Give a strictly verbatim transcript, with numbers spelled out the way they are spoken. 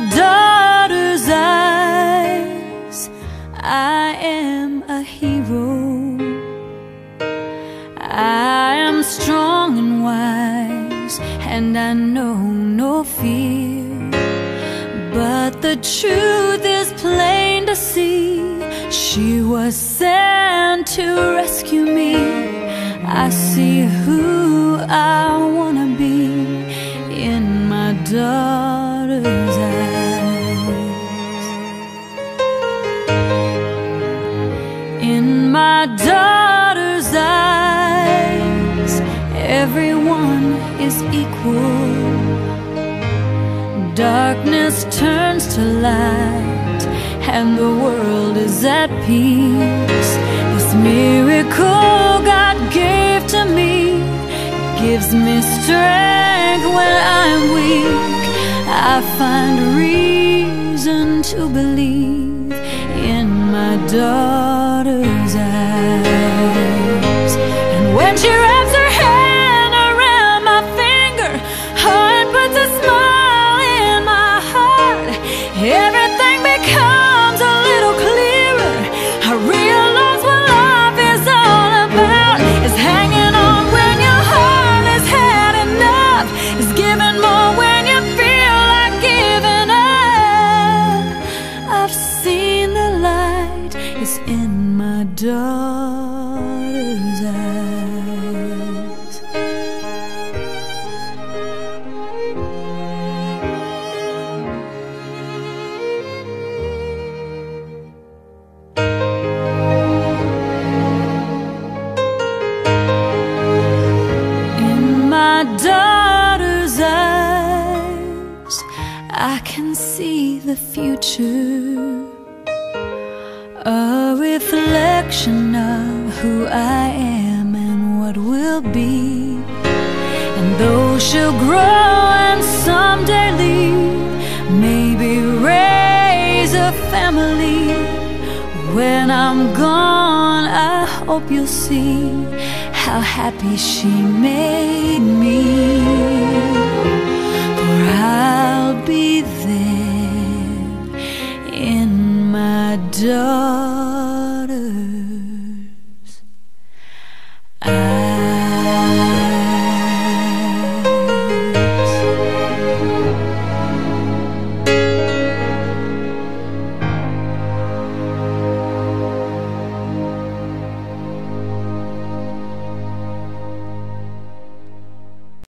daughter's eyes, I am a hero. I am strong and wise, and I know no fear. But the truth is plain to see, she was sent to rescue me. I see who I wanna be in my daughter's eyes. In my daughter's eyes, everyone is equal. Darkness turns to light, and the world is at peace. This miracle God gave to me gives me strength when I'm weak. I find reason to believe in my daughter's eyes. And when she wraps her hand around my finger, heart puts a smile in my heart. Everything becomes a little clearer. I realize what life is all about. It's hanging on when your heart has had enough. It's giving more when you feel like giving up. I've seen the light, it's in my daughter's eyes. My daughter's eyes, I can see the future, a reflection of who I am and what will be. And though she'll grow and someday leave, maybe raise a family, when I'm gone, I hope you'll see how happy she made me. For I'll be there